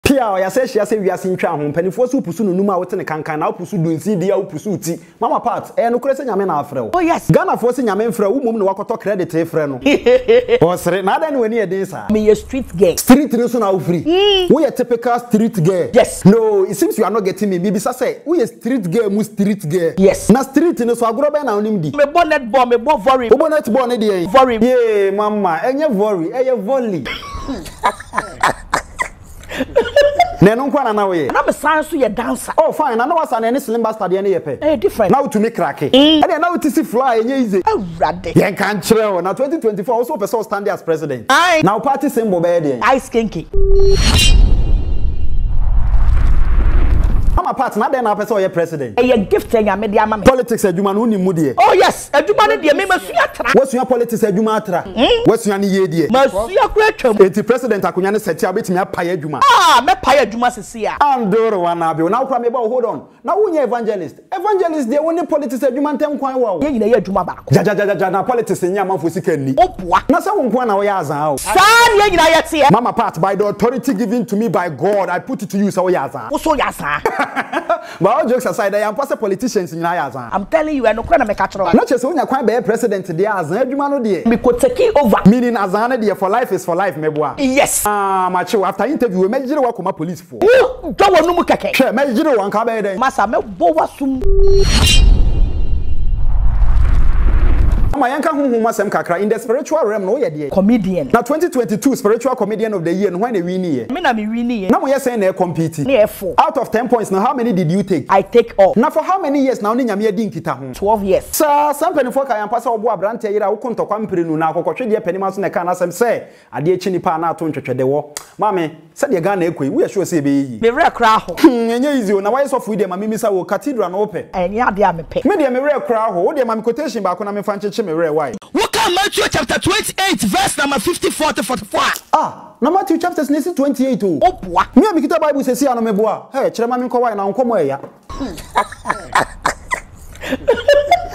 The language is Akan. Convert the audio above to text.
Pia ya say she say we ase ntwa ho mpanifo so pusu no numa wote ne kankan na pusu dunsi dia pusu ti mama part no kure se nyame na afre wo. Oh yes. Ghana for se nyame mfra wo mom ne wakoto credit e frɛ no. Osre na da ne wani e den sa. Me a street girl. Street no so na wo free. We a typical street girl. Yes. No, it seems you are not getting me. Bibi say we a street girl mu street girl. Yes. Na street no so agoro be na onim di. Me bonnet ball, me bo volley. O bonnet ball ne dey. Volley. Yeah, mama, enye volley, volley. Nenu nkwa na we. Na me san so ye dancer. Oh fine, na was an any slim bastard ye pe. Eh different. Now to make crack. And then now to see fly enye easy. Agradaa. Yen kan kire na 2024 also person stand as president. Aye. Now party symbol be dey. Ice kinky. Mama part na dey na person ye president. E ye gift ya me dia mama. Politics adwuma no ni mu de. Oh yes, adwuma ne de me masua tra. Wasua politics adwuma atra. Wasua ne ye de. Masua kura twam. Eti president akonya ne seti abetimi apaye adwuma. Ah, me paye adwuma sisi a. Andoro wana be. Now kura me ba hold on. Na wonye evangelist. Evangelist dey woni politics adwuma ntem kwan wa wo. Ye nyina ye adwuma ba. Ja na politics nya manfo sika ni. Oboa. Na se won kwan na wo ya azan o. Sa ye nyina ye te. Mama part by the authority given to me by God, I put it to you so ya azan. Wo so ya sa. But all jokes aside, I am pass politicians in Yazan. I'm telling you, I no kwana me catch wrong. Not just when you quite be president there Azan adwuma no de. Me ko take over. Meaning Azan there for life is for life meboa. Yes. Macho after interview me jire wa koma police for. Do wo no mu keke. Hwe me jire wan ka be den. Masa me bo wasum. Mama yanka hunhum asem kakra in the spiritual realm no ye de. Comedian. Na 2022 spiritual comedian of the year no when they win here. Me na me win here. Na mo yes say na compete. Na 4. Out of 10 points now how many did you take? I take all. Na for how many years now ni nyame adi nkita ho? 12 years. Sir, something for kan pasa obo abrante yira wo kontokwa mpirinu na akokotwe de panima so na kan asem say ade echi nipa na ato ntwetwede wo. Mame, say de Ghana ekoi, we sure say be yi. Me re kra ho. Enye easy o na why so fu de mame misa wo cathedral na ope. Enye ade a me pe. Me de me re kra ho, wo de mame quotation ba ko na me fa ncheche me re why. Matthew chapter 28 verse number 54 to 44. Ah, na Matthew chapter 28 o. Oboa. Me abikita Bible say ano me boa. Hey, kire mame nko why na nko mo eya.